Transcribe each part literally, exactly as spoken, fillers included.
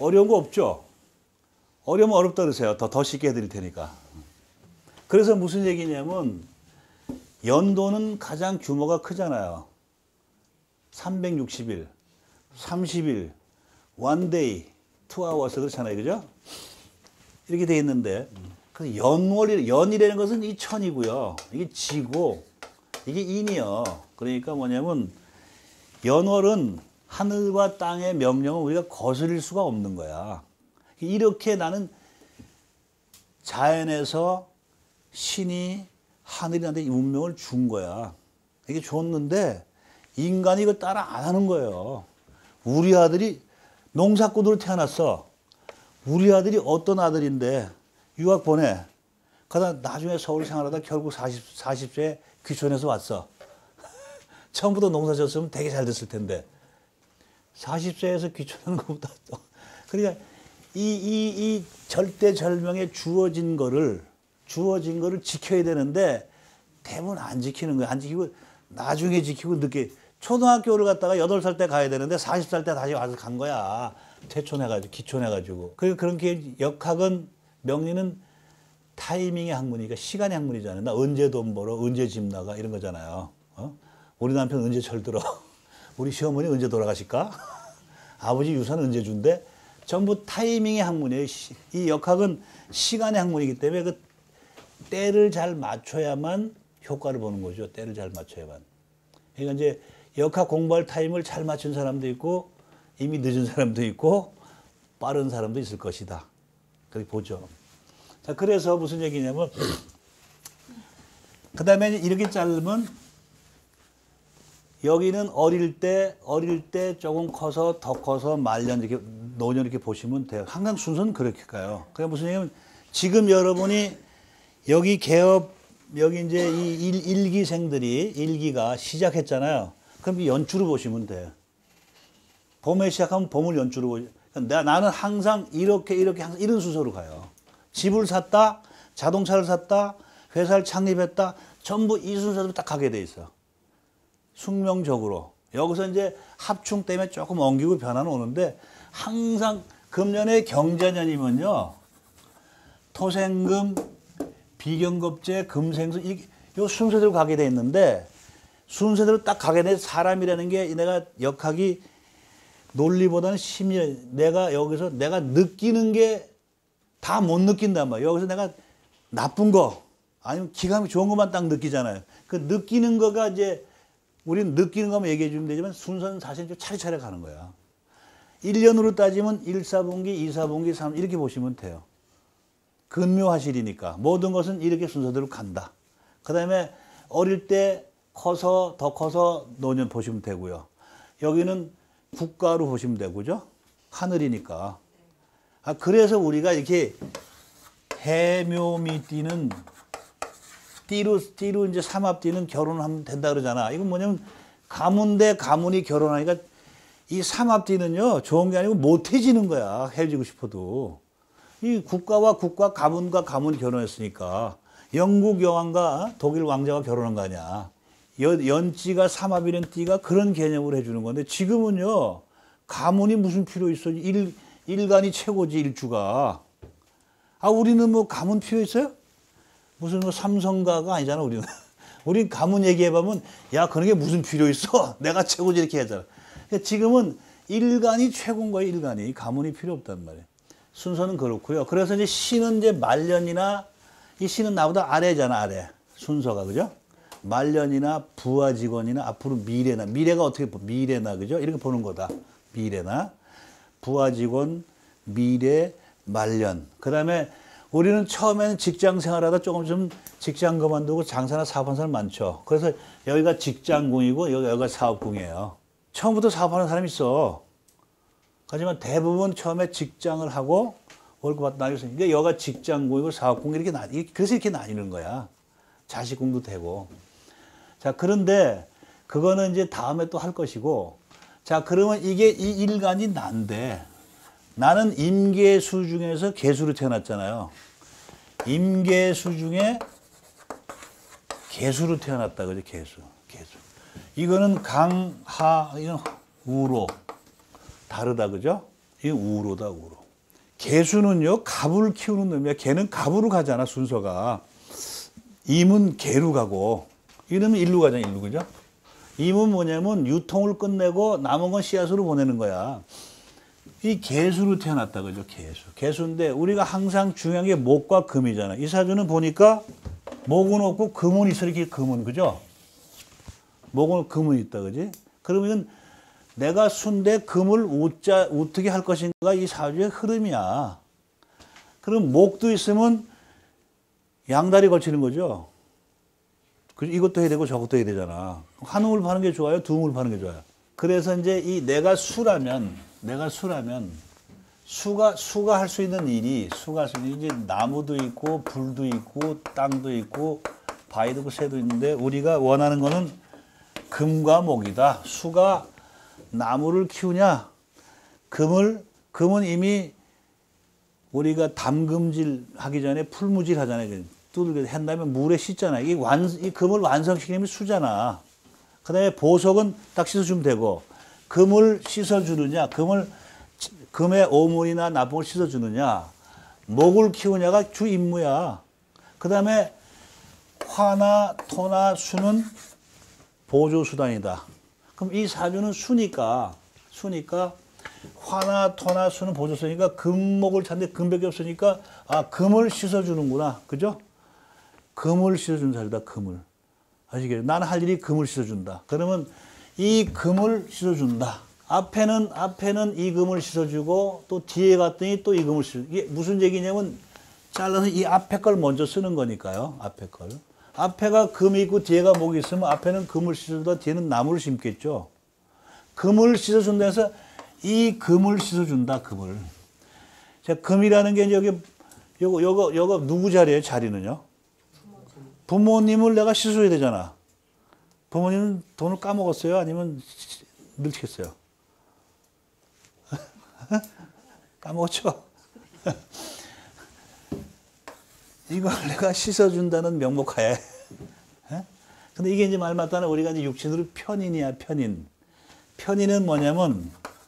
어려운 거 없죠? 어려우면 어렵다 그러세요. 더, 더 쉽게 해드릴 테니까. 그래서 무슨 얘기냐면 연도는 가장 규모가 크잖아요. 삼백육십 일, 삼십 일, one day, two hours 그렇잖아요. 그죠? 이렇게 돼 있는데 그 연월이, 연이라는 것은 이 천이고요. 이게 지고 이게 인이요. 그러니까 뭐냐면 연월은 하늘과 땅의 명령을 우리가 거스릴 수가 없는 거야. 이렇게 나는 자연에서 신이 하늘이한테 운명을 준 거야. 이게 줬는데 인간이 이거 따라 안 하는 거예요. 우리 아들이 농사꾼으로 태어났어. 우리 아들이 어떤 아들인데 유학 보내. 그러다 나중에 서울 생활하다 결국 사십, 사십 세에 귀촌해서 왔어. 처음부터 농사 졌으면 되게 잘 됐을 텐데. 사십 세에서 귀촌하는 것보다 또. 그러니까 이, 이, 이 절대절명에 주어진 거를, 주어진 거를 지켜야 되는데 대부분 안 지키는 거야. 안 지키고 나중에 지키고 늦게. 초등학교를 갔다가 여덟 살 때 가야 되는데 마흔 살 때 다시 와서 간 거야. 퇴촌해가지고, 기촌해가지고. 그리고 그런 게 역학은, 명리는 타이밍의 학문이니까 시간의 학문이잖아요. 나 언제 돈 벌어, 언제 집 나가, 이런 거잖아요. 어? 우리 남편 언제 철들어? 우리 시어머니 언제 돌아가실까? 아버지 유산 언제 준대? 전부 타이밍의 학문이에요. 이 역학은 시간의 학문이기 때문에 그 때를 잘 맞춰야만 효과를 보는 거죠. 때를 잘 맞춰야만. 그러니까 이제 역학 공부할 타임을 잘 맞춘 사람도 있고 이미 늦은 사람도 있고 빠른 사람도 있을 것이다. 그렇게 보죠. 자, 그래서 무슨 얘기냐면 그 다음에 이렇게 자르면 여기는 어릴 때, 어릴 때 조금 커서 더 커서 말년 이렇게 노년 이렇게 보시면 돼요. 항상 순서는 그렇게 가요. 그게 무슨 얘기냐면 지금 여러분이 여기 개업, 여기 이제 이 일, 일기생들이 일기가 시작했잖아요. 그럼 이 연주로 보시면 돼요. 봄에 시작하면 봄을 연주로 보죠. 그러니까 나는 항상 이렇게, 이렇게 항상 이런 순서로 가요. 집을 샀다, 자동차를 샀다, 회사를 창립했다, 전부 이 순서로 딱 가게 돼 있어. 숙명적으로. 여기서 이제 합충 때문에 조금 엉기고 변화는 오는데 항상 금년의 경자년이면요. 토생금, 비경겁제, 금생수, 이, 요 순서대로 가게 돼 있는데 순서대로 딱 가게 돼 사람이라는 게 내가 역학이 논리보다는 심리, 내가 여기서 내가 느끼는 게 다 못 느낀단 말이야. 여기서 내가 나쁜 거 아니면 기가 막히게 좋은 것만 딱 느끼잖아요. 그 느끼는 거가 이제 우리는 느끼는 것만 얘기해 주면 되지만 순서는 사실 좀 차례차례 가는 거야. 일 년으로 따지면 일 사분기, 이 사분기, 삼 이렇게 보시면 돼요. 근묘화실이니까 모든 것은 이렇게 순서대로 간다. 그 다음에 어릴 때 커서 더 커서 노년 보시면 되고요. 여기는 국가로 보시면 되고, 그죠? 하늘이니까. 아, 그래서 우리가 이렇게 해묘미 띠는 띠로, 띠로 이제 삼합띠는 결혼하면 된다 그러잖아. 이건 뭐냐면 가문 대 가문이 결혼하니까 이 삼합띠는요, 좋은 게 아니고 못해지는 거야. 헤어지고 싶어도. 이 국가와 국가, 가문과 가문이 결혼했으니까 영국 여왕과 독일 왕자가 결혼한 거 아니야. 연, 연띠가 삼합이라는 띠가 그런 개념으로 해주는 건데 지금은요, 가문이 무슨 필요 있어? 일, 일간이 최고지, 일주가. 아, 우리는 뭐 가문 필요 있어요? 무슨 뭐 삼성가가 아니잖아, 우리는. 우린 가문 얘기해보면, 야, 그런 게 무슨 필요 있어? 내가 최고지, 이렇게 하잖아. 그러니까 지금은 일간이 최고인 거예요, 일간이. 가문이 필요 없단 말이에요. 순서는 그렇고요. 그래서 이제 신은 이제 말년이나, 이 신은 나보다 아래잖아, 아래. 순서가, 그죠? 말년이나 부하 직원이나 앞으로 미래나, 미래가 어떻게, 미래나, 그죠? 이렇게 보는 거다. 미래나. 부하 직원, 미래, 말년. 그 다음에 우리는 처음에는 직장 생활하다 조금 좀 직장 그만두고 장사나 사업하는 사람 많죠. 그래서 여기가 직장궁이고 여기가 사업궁이에요. 처음부터 사업하는 사람이 있어. 하지만 대부분 처음에 직장을 하고 월급 받고 나뉘어서 그러니까 여기가 직장궁이고 사업궁 이렇게 나, 그래서 이렇게 나뉘는 거야. 자식궁도 되고. 자, 그런데 그거는 이제 다음에 또 할 것이고, 자, 그러면 이게 이 일간이 난데 나는 임계수 중에서 계수로 태어났잖아요. 임계수 중에 계수로 태어났다, 그죠? 계수, 계수. 이거는 강, 하, 이건 우로 다르다, 그죠? 이게 우로다, 우로. 개수는요, 갑을 키우는 놈이야. 개는 갑으로 가잖아, 순서가. 임은 개로 가고, 이러면 일로 가잖아, 일로, 그죠? 임은 뭐냐면 유통을 끝내고 남은 건 씨앗으로 보내는 거야. 이 개수로 태어났다, 그죠? 개수. 개수인데 우리가 항상 중요한 게 목과 금이잖아. 이 사주는 보니까 목은 없고 금은 있어, 이렇게 금은, 그죠? 목은 금은 있다, 그지? 그러면 내가 순대 금을 웃자, 어떻게 할 것인가 이 사주의 흐름이야. 그럼 목도 있으면 양다리 걸치는 거죠. 이것도 해야 되고 저것도 해야 되잖아. 한 움을 파는 게 좋아요? 두 움을 파는 게 좋아요? 그래서 이제 이 내가 수라면, 내가 수라면, 수가, 수가 할 수 있는 일이, 수가 할 수 있는 일이 이제 나무도 있고, 불도 있고, 땅도 있고, 바위도 있고, 새도 있는데, 우리가 원하는 거는 금과 목이다. 수가 나무를 키우냐, 금을, 금은 이미 우리가 담금질 하기 전에 풀무질 하잖아요. 두들겨 한 다음에 물에 씻잖아. 이 완, 이 금을 완성시키면 수잖아. 그 다음에 보석은 딱 씻어주면 되고, 금을 씻어주느냐, 금을, 금의 오물이나 나쁨을 씻어주느냐, 목을 키우냐가 주 임무야. 그 다음에 화나 토나 수는 보조수단이다. 그럼 이 사주는 수니까, 수니까, 화나 토나 수는 보조수니까 금목을 찾는데 금밖에 없으니까, 아, 금을 씻어주는구나. 그죠? 금을 씻어준 사주다, 금을. 아시겠죠? 나는 할 일이 금을 씻어준다. 그러면 이 금을 씻어준다. 앞에는, 앞에는 이 금을 씻어주고, 또 뒤에 갔더니 또 이 금을 씻어주고. 이게 무슨 얘기냐면, 잘라서 이 앞에 걸 먼저 쓰는 거니까요. 앞에 걸. 앞에가 금이 있고 뒤에가 목이 있으면 앞에는 금을 씻어주다 뒤에는 나무를 심겠죠. 금을 씻어준다 해서 이 금을 씻어준다, 금을. 자, 금이라는 게 여기, 요거, 요거, 요거 누구 자리예요, 자리는요? 부모님을 내가 씻어야 되잖아. 부모님은 돈을 까먹었어요? 아니면 늙혔어요? 까먹었죠? 이걸 내가 씻어준다는 명목하에. 근데 이게 이제 말 맞다는 우리가 이제 육신으로 편인이야, 편인. 편인은 뭐냐면,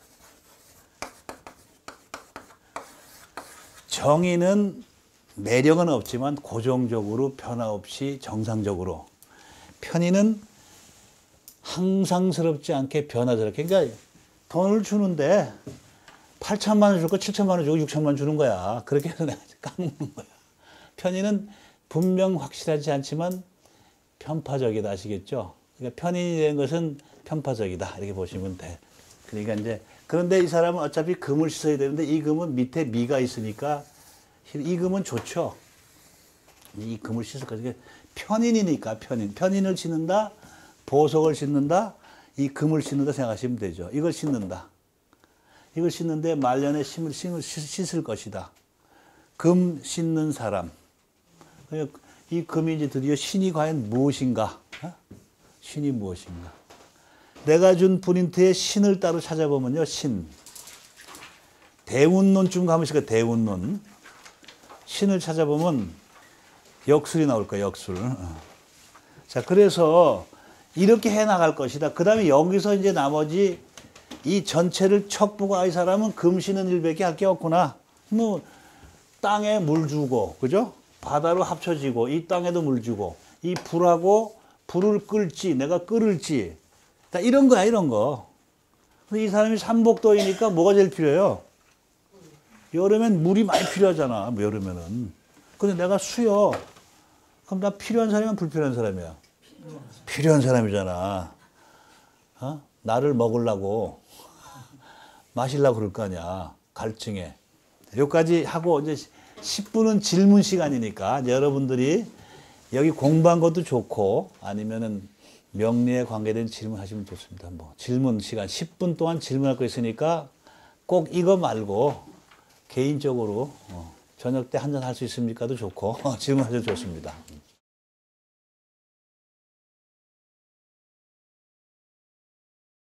정의는 매력은 없지만 고정적으로 변화 없이 정상적으로. 편의는 항상스럽지 않게 변화스럽게. 그러니까 돈을 주는데 팔천만 원 줄 거 칠천만 원 주고 육천만 원 주는 거야. 그렇게 해서 내가 까먹는 거야. 편의는 분명 확실하지 않지만 편파적이다, 아시겠죠? 그러니까 편인이 된 것은 편파적이다, 이렇게 보시면 돼. 그러니까 이제, 그런데 이 사람은 어차피 금을 씻어야 되는데 이 금은 밑에 미가 있으니까 이 금은 좋죠. 이 금을 씻을 거죠. 편인이니까, 편인. 편인을 씻는다, 보석을 씻는다, 이 금을 씻는다 생각하시면 되죠. 이걸 씻는다. 이걸 씻는데 말년에 심을, 심을 씻을 것이다. 금 씻는 사람. 이 금이 이제 드디어 신이 과연 무엇인가? 신이 무엇인가? 내가 준 프린트에 신을 따로 찾아보면요, 신. 대운론쯤 가면 있을 거예요, 대운론. 신을 찾아보면 역술이 나올 거예요, 역술. 자, 그래서 이렇게 해 나갈 것이다. 그 다음에 여기서 이제 나머지 이 전체를 척 보고, 아, 이 사람은 금 씻는 일밖에 할 게 없구나. 뭐, 땅에 물 주고, 그죠? 바다로 합쳐지고, 이 땅에도 물 주고, 이 불하고 불을 끌지, 내가 끓을지. 다 이런 거야, 이런 거. 근데 이 사람이 삼복도이니까 뭐가 제일 필요해요? 여름엔 물이 많이 필요하잖아, 여름에는. 근데 내가 수요. 그럼 나 필요한 사람이면 불필요한 사람이야? 필요한 사람이잖아. 어? 나를 먹으려고, 마시려고 그럴 거 아니야, 갈증에. 여기까지 하고, 이제 십 분은 질문 시간이니까, 여러분들이 여기 공부한 것도 좋고, 아니면은 명리에 관계된 질문 하시면 좋습니다. 뭐, 질문 시간, 십 분 동안 질문할 거 있으니까 꼭 이거 말고, 개인적으로 어, 저녁 때 한잔 할 수 있습니까도 좋고 질문하셔도 좋습니다.